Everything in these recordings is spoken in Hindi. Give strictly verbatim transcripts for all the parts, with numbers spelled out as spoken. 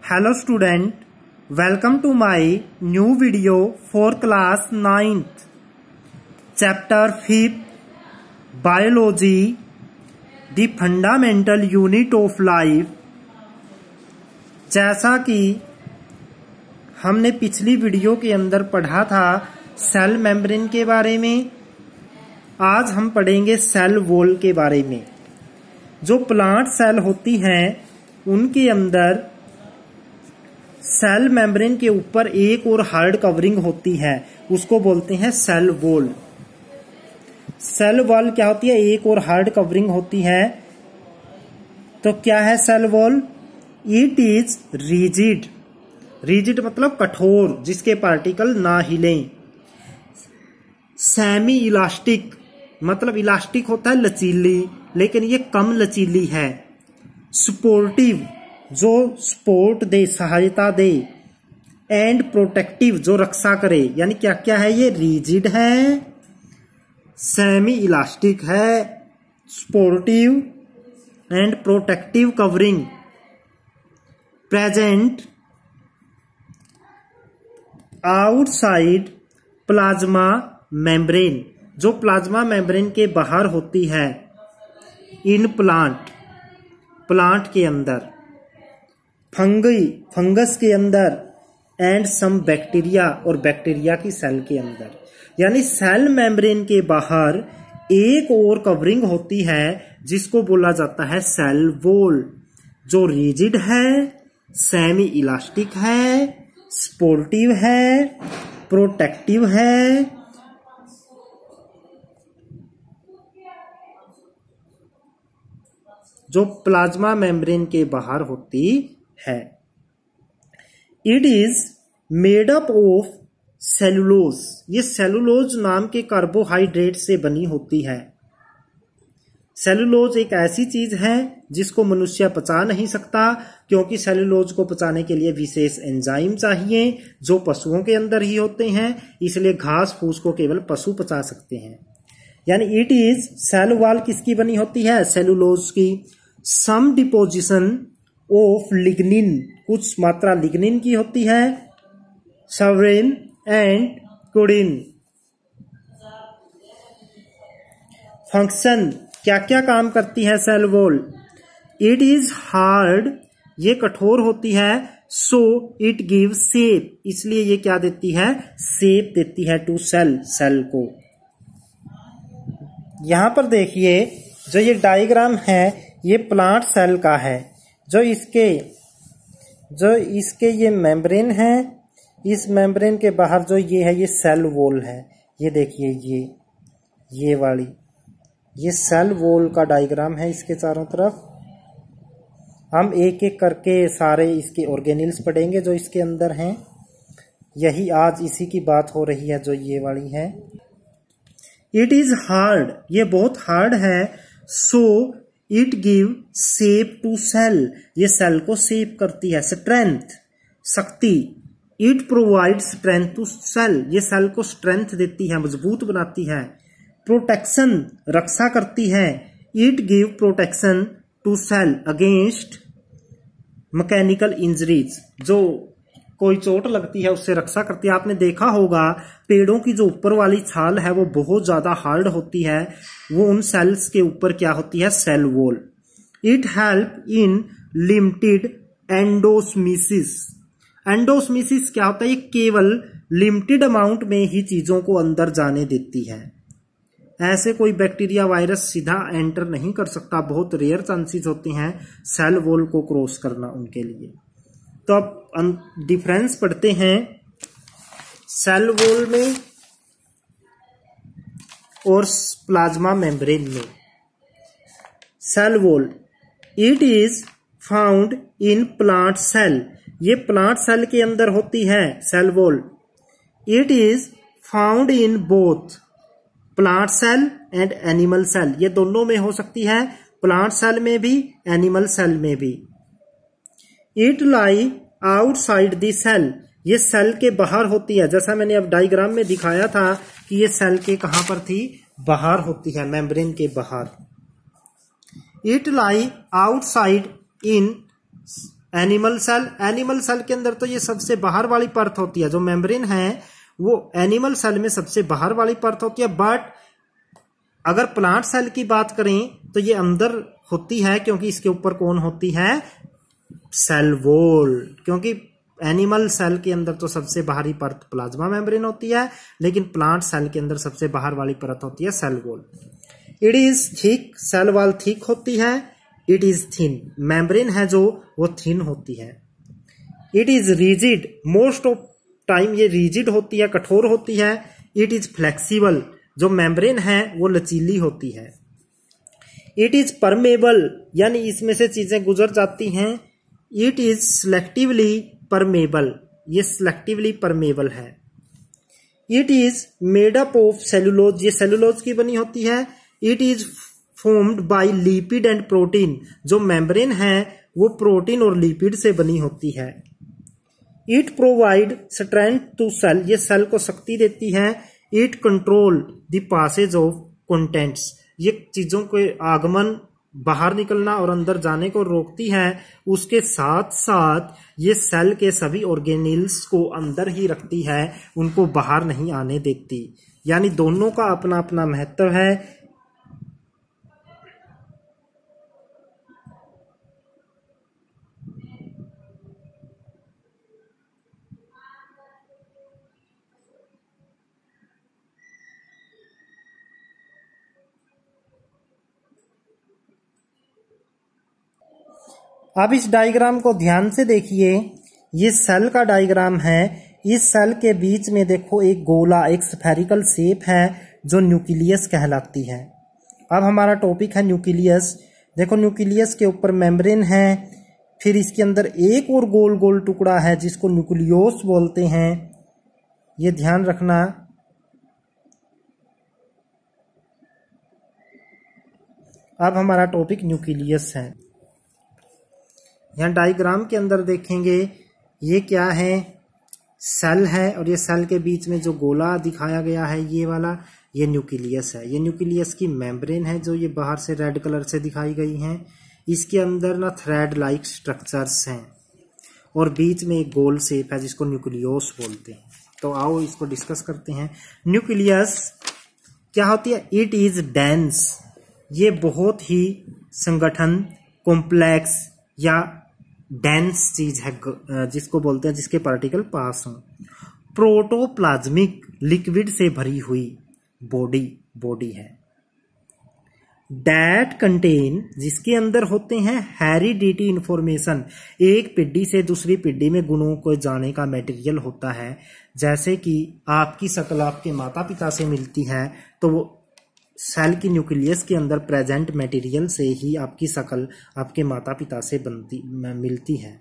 Hello student, welcome to my new video for class ninth, chapter fifth, Biology, the fundamental unit of life। जैसा कि हमने पिछली वीडियो के अंदर पढ़ा था सेल मेम्ब्रेन के बारे में, आज हम पढ़ेंगे सेल वॉल के बारे में। जो प्लांट सेल होती हैं उनके अंदर सेल मेम्ब्रेन के ऊपर एक और हार्ड कवरिंग होती है, उसको बोलते हैं सेल वॉल। सेल वॉल क्या होती है? एक और हार्ड कवरिंग होती है। तो क्या है cell wall? It is rigid. Rigid मतलब कठोर, जिसके पार्टिकल ना हिलें। सेमी इलास्टिक मतलब इलास्टिक होता है लचीली, लेकिन ये कम लचीली है। सपोर्टिव जो सपोर्ट दे, सहायता दे। एंड प्रोटेक्टिव जो रक्षा करे। यानी क्या क्या है? ये रिजिड है, सेमी इलास्टिक है, supportive and protective covering present outside plasma membrane, जो प्लाज्मा मेम्ब्रेन के बाहर होती है। इन प्लांट प्लांट के अंदर, फंगी फंगस के अंदर, एंड सम बैक्टीरिया और बैक्टीरिया की सेल के अंदर। यानी सेल मेम्ब्रेन के बाहर एक और कवरिंग होती है जिसको बोला जाता है सेल वॉल, जो रिजिड है, सेमी इलास्टिक है, सपोर्टिव है, प्रोटेक्टिव है। जो प्लाज्मा मेम्ब्रेन के बाहर होती है। It is made up of cellulose. ये सेलुलोज नाम के कार्बोहाइड्रेट से बनी होती है। सेलुलोज एक ऐसी चीज है जिसको मनुष्य पचा नहीं सकता, क्योंकि सेलुलोज को पचाने के लिए विशेष एंजाइम चाहिए जो पशुओं के अंदर ही होते हैं। इसलिए घास फूस को केवल पशु पचा सकते हैं। यानी इट इज सेल वॉल किसकी बनी होती है? सेलुलोज की। सम डिपोजिशन ऑफ लिग्निन, कुछ मात्रा लिग्निन की होती है। सवरेन एंड कोडिन। फंक्शन क्या क्या काम करती है cell wall? It is hard, ये कठोर होती है। सो इट गिव शेप, इसलिए ये क्या देती है? शेप देती है टू सेल, सेल को। यहां पर देखिए, जो ये डायग्राम है ये प्लांट सेल का है। जो इसके जो इसके ये मेम्ब्रेन है, इस मेम्ब्रेन के बाहर जो ये है ये सेल वॉल है। ये देखिए, ये ये वाली ये सेल वॉल का डायग्राम है। इसके चारों तरफ हम एक एक करके सारे इसके ऑर्गेनिल्स पढ़ेंगे जो इसके अंदर हैं। यही आज इसी की बात हो रही है, जो ये वाली है। इट इज हार्ड, ये बहुत हार्ड है। So it give shape to cell, ये सेल को शेप करती है। स्ट्रेंथ शक्ति। It provide strength to cell, ये सेल को स्ट्रेंथ देती है, मजबूत बनाती है। प्रोटेक्शन रक्षा करती है। It give protection to cell against mechanical injuries, जो कोई चोट लगती है उससे रक्षा करती है। आपने देखा होगा पेड़ों की जो ऊपर वाली छाल है वो बहुत ज्यादा हार्ड होती है। वो उन सेल्स के ऊपर क्या होती है? Cell wall. It help in limited endosmosis. Endosmosis क्या होता है? ये केवल लिमिटेड अमाउंट में ही चीजों को अंदर जाने देती है। ऐसे कोई बैक्टीरिया वायरस सीधा एंटर नहीं कर सकता। बहुत रेयर चांसेस होते हैं सेल वॉल को क्रॉस करना उनके लिए। तो अब डिफरेंस पढ़ते हैं सेल वॉल में और प्लाज्मा मेम्ब्रेन में। Cell wall, it is found in plant cell, ये प्लांट सेल के अंदर होती है cell wall. It is found in both plant cell and animal cell, ये दोनों में हो सकती है, प्लांट सेल में भी, एनिमल सेल में भी। It lie outside the cell, ये सेल के बाहर होती है। जैसा मैंने अब डायग्राम में दिखाया था कि ये सेल के कहां पर थी? बाहर होती है, मेम्ब्रेन के बाहर। It lie outside in animal cell, animal cell के अंदर तो ये सबसे बाहर वाली परत होती है, जो मेम्ब्रेन है वो एनिमल सेल में सबसे बाहर वाली परत होती है। बट अगर प्लांट सेल की बात करें तो ये अंदर होती है, क्योंकि इसके ऊपर कौन होती है, सेल वॉल। क्योंकि एनिमल सेल के अंदर तो सबसे बाहरी परत प्लाज्मा मेम्ब्रेन होती है, लेकिन प्लांट सेल के अंदर सबसे बाहर वाली परत होती है cell wall. It is thick, cell wall thick होती है। इट इज थिन, मेम्ब्रेन है जो वो थिन होती है। It is rigid, most of time ये रिजिड होती है, कठोर होती है। इट इज फ्लेक्सिबल, जो मेम्ब्रेन है वो लचीली होती है। इट इज परमेबल, यानी इसमें से चीजें गुजर जाती हैं। इट इज सिलेक्टिवली परमेबल, ये सिलेक्टिवली परमेबल है। It is made up of cellulose, ये सेलुलोज की बनी होती है। It is formed by lipid and protein, जो मेम्ब्रेन है वो प्रोटीन और लिपिड से बनी होती है। It provide strength to cell, ये सेल को शक्ति देती है। It control the passage of contents, ये चीजों के आगमन, बाहर निकलना और अंदर जाने को रोकती है। उसके साथ साथ ये सेल के सभी ऑर्गेनेल्स को अंदर ही रखती है, उनको बाहर नहीं आने देती। यानी दोनों का अपना अपना महत्व है। अब इस डायग्राम को ध्यान से देखिए, ये सेल का डायग्राम है। इस सेल के बीच में देखो एक गोला, एक स्फेरिकल शेप है जो न्यूक्लियस कहलाती है। अब हमारा टॉपिक है न्यूक्लियस। देखो न्यूक्लियस के ऊपर मेम्ब्रेन है, फिर इसके अंदर एक और गोल गोल टुकड़ा है जिसको न्यूक्लियोस बोलते हैं, ये ध्यान रखना। अब हमारा टॉपिक न्यूक्लियस है। यहाँ डायग्राम के अंदर देखेंगे ये क्या है, सेल है, और ये सेल के बीच में जो गोला दिखाया गया है ये वाला, ये न्यूक्लियस है। ये न्यूक्लियस की मेम्ब्रेन है जो ये बाहर से रेड कलर से दिखाई गई हैं। इसके अंदर ना थ्रेड लाइक स्ट्रक्चर्स हैं और बीच में एक गोल शेप है जिसको न्यूक्लियोस बोलते हैं। तो आओ इसको डिस्कस करते हैं। न्यूक्लियस क्या होती है? इट इज डेंस, ये बहुत ही संगठन, कॉम्प्लेक्स या डेंस चीज है जिसको बोलते हैं जिसके पार्टिकल पास हों। प्रोटोप्लाज्मिक, लिक्विड से भरी हुई बॉडी बॉडी है। दैट कंटेन, जिसके अंदर होते हैं हेरिडिटी इंफॉर्मेशन, एक पीढ़ी से दूसरी पीढ़ी में गुणों को जाने का मटेरियल होता है। जैसे कि आपकी शक्ल आपके माता पिता से मिलती है, तो वो सेल की न्यूक्लियस के अंदर प्रेजेंट मटेरियल से ही आपकी शक्ल आपके माता पिता से बनती मिलती है।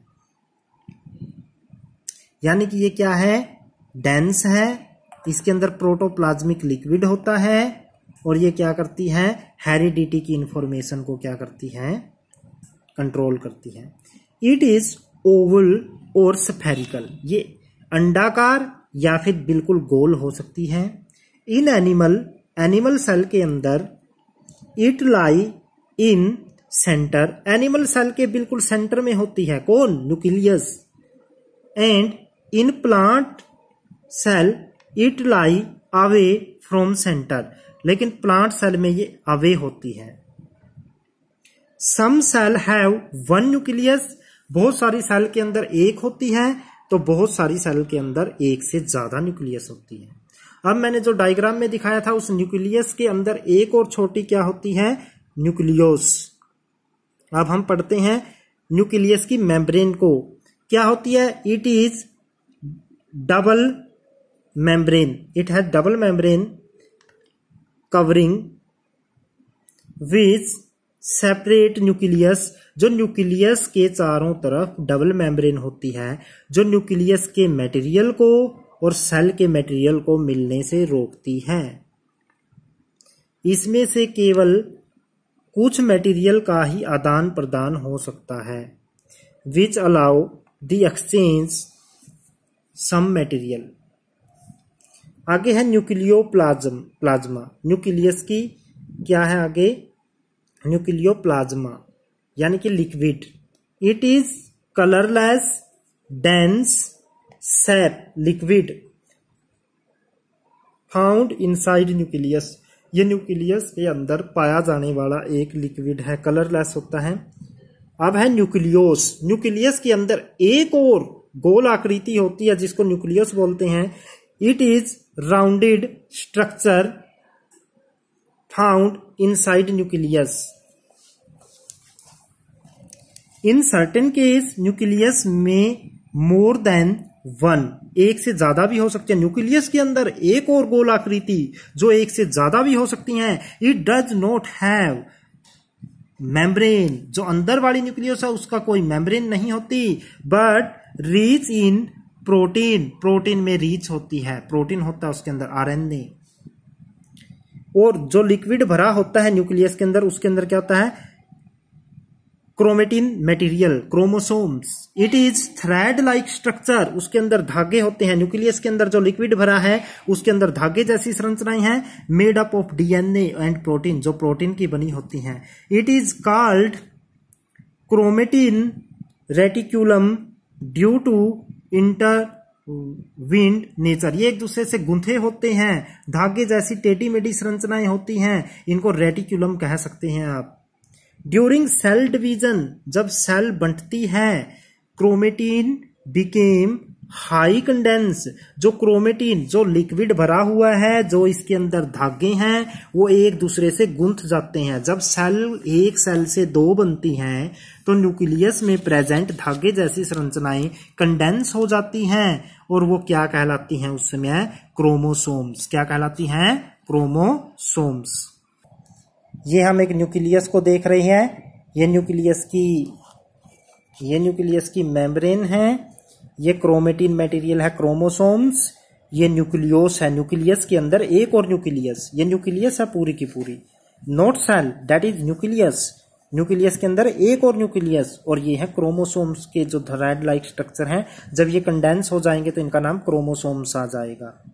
यानी कि ये क्या है? डेंस है, इसके अंदर प्रोटोप्लाज्मिक लिक्विड होता है और ये क्या करती है? हेरिडिटी की इंफॉर्मेशन को क्या करती है? कंट्रोल करती है। इट इज ओवल और स्फेरिकल, ये अंडाकार या फिर बिल्कुल गोल हो सकती है। इन एनिमल एनिमल सेल के अंदर it lie in centre, animal cell के बिल्कुल सेंटर में होती है कौन? Nucleus. And in plant cell it lie away from centre, लेकिन प्लांट सेल में ये अवे होती है। Some cell have one nucleus, बहुत सारी सेल के अंदर एक होती है, तो बहुत सारी सेल के अंदर एक से ज्यादा न्यूक्लियस होती है। अब मैंने जो डायग्राम में दिखाया था उस न्यूक्लियस के अंदर एक और छोटी क्या होती है? न्यूक्लियोस। अब हम पढ़ते हैं न्यूक्लियस की मेम्ब्रेन को। क्या होती है? It is double membrane, it has double membrane covering which separate nucleus, जो न्यूक्लियस के चारों तरफ डबल मेम्ब्रेन होती है, जो न्यूक्लियस के मटेरियल को और सेल के मटेरियल को मिलने से रोकती है। इसमें से केवल कुछ मटेरियल का ही आदान प्रदान हो सकता है, which allow the exchange some material. आगे है न्यूक्लियोप्लाज्म प्लाज्मा, न्यूक्लियस की क्या है आगे? न्यूक्लियोप्लाज्मा यानी कि liquid. It is colourless dense sap liquid found inside nucleus. ये न्यूक्लियस के अंदर पाया जाने वाला एक लिक्विड है, कलरलेस होता है। अब है न्यूक्लियोस। न्यूक्लियस के अंदर एक और गोल आकृति होती है जिसको न्यूक्लियस बोलते हैं। It is rounded structure found inside nucleus. In certain case nucleus में मोर देन वन, एक से ज्यादा भी हो सकते हैं। न्यूक्लियस के अंदर एक और गोल आकृति जो एक से ज्यादा भी हो सकती हैं। It does not have membrane, जो अंदर वाली न्यूक्लियस है उसका कोई मेम्ब्रेन नहीं होती, but rich in protein, protein में रीच होती है, प्रोटीन होता है उसके अंदर, आरएनए। और जो लिक्विड भरा होता है न्यूक्लियस के अंदर, उसके अंदर क्या होता है, chromatin material, chromosomes. It is thread like structure, उसके अंदर धागे होते हैं। न्यूक्लियस के अंदर जो लिक्विड भरा है उसके अंदर धागे जैसी संरचनाएं हैं, made up of DNA and protein, जो प्रोटीन की बनी होती हैं। It is called chromatin reticulum due to intertwined nature. ये एक दूसरे से गुंथे होते हैं, धागे जैसी टेढ़ी मेढ़ी संरचनाएं होती हैं, इनको रेटिक्यूलम कह सकते हैं आप। ड्यूरिंग सेल डिवीजन, जब सेल बंटती है, क्रोमेटिन बिकेम हाई कंडेंस। जो क्रोमेटिन, जो लिक्विड भरा हुआ है, जो इसके अंदर धागे हैं, वो एक दूसरे से गुंथ जाते हैं। जब सेल एक सेल से दो बनती हैं तो न्यूक्लियस में प्रेजेंट धागे जैसी संरचनाएं कंडेंस हो जाती हैं और वो क्या कहलाती हैं उस समय, क्रोमोसोम्स। क्या कहलाती हैं, क्रोमोसोम्स। ये हम एक न्यूक्लियस को देख रहे हैं। ये न्यूक्लियस की ये न्यूक्लियस की मेम्ब्रेन है। ये क्रोमेटिन मटेरियल है, क्रोमोसोम्स। ये न्यूक्लियोस है, न्यूक्लियस के अंदर एक और न्यूक्लियस। ये न्यूक्लियस है पूरी की पूरी, not cell, that is nucleus. Nucleus के अंदर एक और न्यूक्लियस, और ये है क्रोमोसोम्स के जो थ्रेड लाइक स्ट्रक्चर हैं। जब ये कंडेंस हो जाएंगे तो इनका नाम क्रोमोसोम्स आ जाएगा।